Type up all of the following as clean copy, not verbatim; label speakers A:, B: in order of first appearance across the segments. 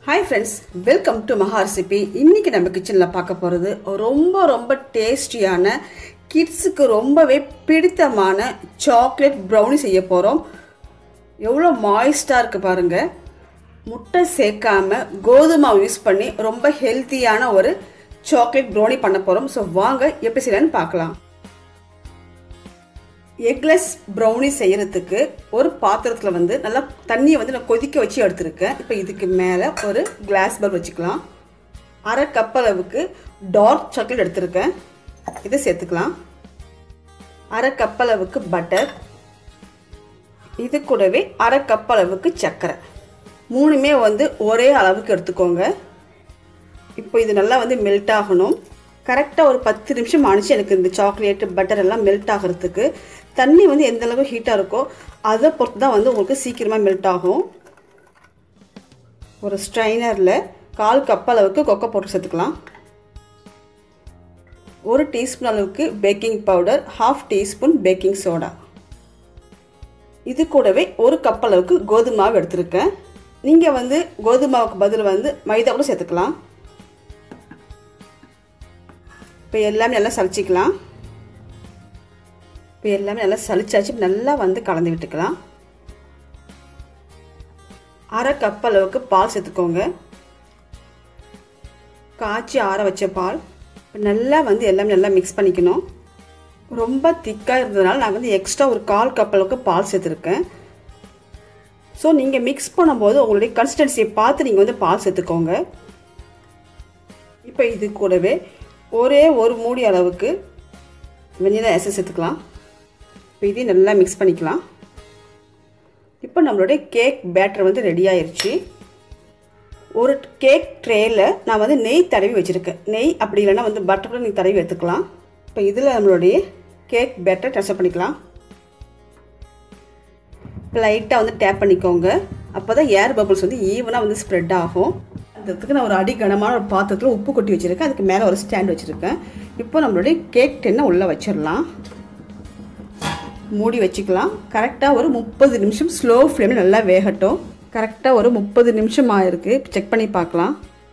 A: Hi friends, welcome to Maha Recipe. இன்னைக்கு நம்ம கிச்சன்ல பார்க்க போறது ரொம்ப டேஸ்டியான கிட்ஸ்க்கு ரொம்பவே பிடித்தமான சாக்லேட் ப்ரௌனி செய்ய போறோம். எவ்வளவு மாய்ஸ்டா இருக்கு பாருங்க. முட்டை சேர்க்காம கோதுமை யூஸ் பண்ணி ரொம்ப ஹெல்தியான ஒரு சாக்லேட் ப்ரௌனி பண்ண போறோம். சோ வாங்க எப்படி செய்யலாம்னு பார்க்கலாம். எக்லெஸ் ப்ரௌனி செய்யறதுக்கு ஒரு பாத்திரத்துல வந்து நல்லா தண்ணியை வந்து நான் கொதிக்க வச்சு எடுத்துருக்கேன். இப்போ இதுக்கு மேலே ஒரு கிளாஸ் பவுல் வச்சுக்கலாம். அரை கப் அளவுக்கு டார்க் சாக்லேட் எடுத்துருக்கேன், இதை சேர்த்துக்கலாம். அரை கப் அளவுக்கு பட்டர், இது கூடவே அரை கப் அளவுக்கு சர்க்கரை, மூணுமே வந்து ஒரே அளவுக்கு எடுத்துக்கோங்க. இப்போ இது நல்லா வந்து மெல்ட் ஆகணும். கரெக்டாக ஒரு 10 நிமிஷம் ஆனிச்சு எனக்கு இந்த சாக்லேட் பட்டர் எல்லாம் மெல்ட் ஆகிறதுக்கு. தண்ணி வந்து எந்த அளவுக்கு ஹீட்டாக இருக்கோ அதை பொறுத்து தான் வந்து உங்களுக்கு சீக்கிரமாக மெல்ட் ஆகும். ஒரு ஸ்ட்ரைனரில் 1/4 கப் அளவுக்கு கொக்கோ பவுடர் சேர்த்துக்கலாம். 1 டீஸ்பூன் அளவுக்கு baking powder, 1/2 teaspoon baking soda, இது கூடவே 1 கப் அளவுக்கு கோதுமை மாவு எடுத்துருக்கேன். நீங்கள் வந்து கோதுமை மாவுக்கு பதில் வந்து மைதா கூட சேர்த்துக்கலாம். இப்போ எல்லாமே நல்லா சளிச்சிக்கலாம். இப்போ எல்லாமே நல்லா சளிச்சாச்சு. நல்லா வந்து கலந்து விட்டுக்கலாம். அரை கப் அளவுக்கு பால் சேர்த்துக்கோங்க. காய்ச்சி ஆற வச்ச பால். இப்போ நல்லா வந்து எல்லாமே நல்லா மிக்ஸ் பண்ணிக்கணும். ரொம்ப திக்காக இருந்ததுனால நான் வந்து எக்ஸ்ட்ரா ஒரு 1/4 கப் அளவுக்கு பால் சேர்த்துருக்கேன். ஸோ நீங்கள் மிக்ஸ் பண்ணும்போது உங்களுடைய கன்சிஸ்டன்சியை பார்த்து நீங்கள் வந்து பால் சேர்த்துக்கோங்க. இப்போ இது கூடவே ஒரே ஒரு மூடி அளவுக்கு வெண்ணிலா எசன்ஸ் சேர்த்துக்கலாம். இப்போ இதையும் நல்லா மிக்ஸ் பண்ணிக்கலாம். இப்போ நம்மளுடைய கேக் பேட்டர் வந்து ரெடி ஆயிடுச்சு. ஒரு கேக் ட்ரேயில் நான் வந்து நெய் தடவி வச்சுருக்கேன். நெய் அப்படி இல்லைன்னா வந்து பட்டர் கூட நீங்கள் தடவி எடுத்துக்கலாம். இப்போ இதில் நம்மளுடைய கேக் பேட்டர் ட்ரான்ஸ்ஃபர் பண்ணிக்கலாம். இப்போ லைட்டாக வந்து டேப் பண்ணிக்கோங்க. அப்போ தான் ஏர் பபிள்ஸ் வந்து ஈவனாக வந்து ஸ்ப்ரெட் ஆகும். அதுக்கு நான் ஒரு அடிகனமான ஒரு பாத்திரத்தில் உப்பு கொட்டி வச்சுருக்கேன். அதுக்கு மேலே ஒரு ஸ்டாண்ட் வச்சுருக்கேன். இப்போ நம்மளுடைய கேக் டின்னை உள்ளே வச்சிடலாம். மூடி வச்சுக்கலாம். கரெக்டாக ஒரு 30 நிமிஷம் ஸ்லோ ஃப்ளேமில் நல்லா வேகட்டும். கரெக்டாக ஒரு 30 நிமிஷம் ஆயிருக்கு. செக் பண்ணி பார்க்கலாம்.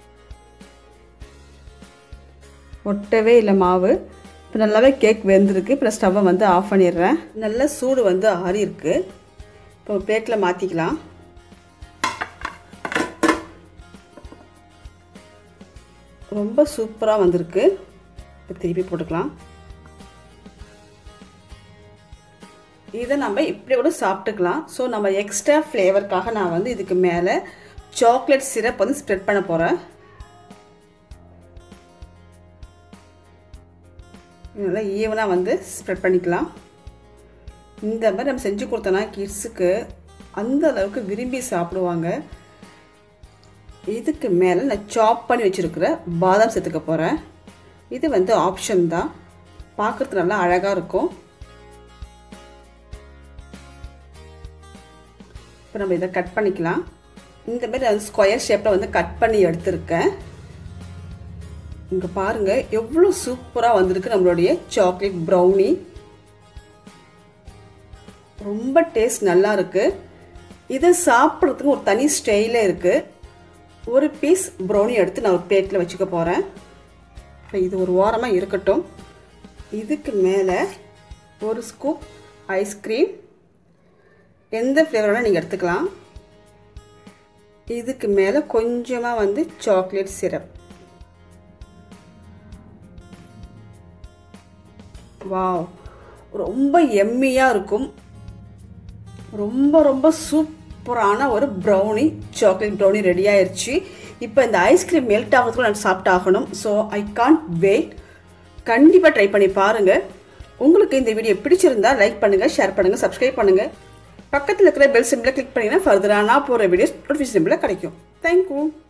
A: ஒட்டவே இல்லை மாவு. இப்போ நல்லாவே கேக் வெந்திருக்கு. இப்போ ஸ்டவ்வை வந்து ஆஃப் பண்ணிடுறேன். நல்ல சூடு வந்து ஆறி இருக்கு. இப்போ பிளேட்டில் மாற்றிக்கலாம். ரொம்ப சூப்பராக வந்திருக்கு. இப்போ திருப்பி போட்டுக்கலாம். இதை நம்ம இப்படி கூட சாப்பிட்டுக்கலாம். ஸோ நம்ம எக்ஸ்ட்ரா ஃப்ளேவருக்காக நான் வந்து இதுக்கு மேலே சாக்லேட் சிரப் வந்து ஸ்ப்ரெட் பண்ண போகிறேன். நல்லா ஈவனாக வந்து ஸ்ப்ரெட் பண்ணிக்கலாம். இந்த மாதிரி நம்ம செஞ்சு கொடுத்தோன்னா கிட்ஸுக்கு அந்த அளவுக்கு விரும்பி சாப்பிடுவாங்க. இதுக்கு மேலே நான் சாப் பண்ணி வச்சுருக்கிற பாதாம் சேர்த்துக்க போகிறேன். இது வந்து ஆப்ஷன் தான். பார்க்குறதுக்கு நல்லா அழகாக இருக்கும். இப்போ நம்ம இதை கட் பண்ணிக்கலாம். இந்த மாதிரி அது ஸ்கொயர் ஷேப்பில் வந்து கட் பண்ணி எடுத்துருக்கேன். இங்கே பாருங்கள் எவ்வளோ சூப்பராக வந்திருக்கு நம்மளுடைய சாக்லேட் ப்ரௌனி. ரொம்ப டேஸ்ட் நல்லா இருக்குது. இதை சாப்பிட்றதுக்கு ஒரு தனி ஸ்டைலே இருக்குது. ஒரு பீஸ் ப்ரௌனி எடுத்து நான் ஒரு பிளேட்டில் வச்சுக்க போகிறேன். இப்போ இது ஒரு ஓரமாக இருக்கட்டும். இதுக்கு மேலே ஒரு ஸ்கூப் ஐஸ்கிரீம், எந்த ஃப்ளேவரோட நீங்கள் எடுத்துக்கலாம். இதுக்கு மேலே கொஞ்சமாக வந்து சாக்லேட் சிரப். வாவ், ரொம்ப எம்மியாக இருக்கும். ரொம்ப சூப்பரான ஒரு ப்ரௌனி, சாக்லேட் ப்ரௌனி ரெடி ஆயிடுச்சு. இப்போ இந்த ஐஸ்கிரீம் மெல்ட் ஆகிறதுக்கு நான் சாப்பிட்டாகணும். So I can't wait. கண்டிப்பாக ட்ரை பண்ணி பாருங்கள். உங்களுக்கு இந்த வீடியோ பிடிச்சிருந்தா லைக் பண்ணுங்கள், ஷேர் பண்ணுங்கள், சப்ஸ்கிரைப் பண்ணுங்கள். பக்கத்தில் இருக்கிற பெல் சிம்பிளை கிளிக் பண்ணிங்கன்னா ஃபர்தராக நான் போகிற வீடியோஸ் நோட்டிஃபிகேஷன் சிம்பிளாக கிடைக்கும். தேங்க்யூ.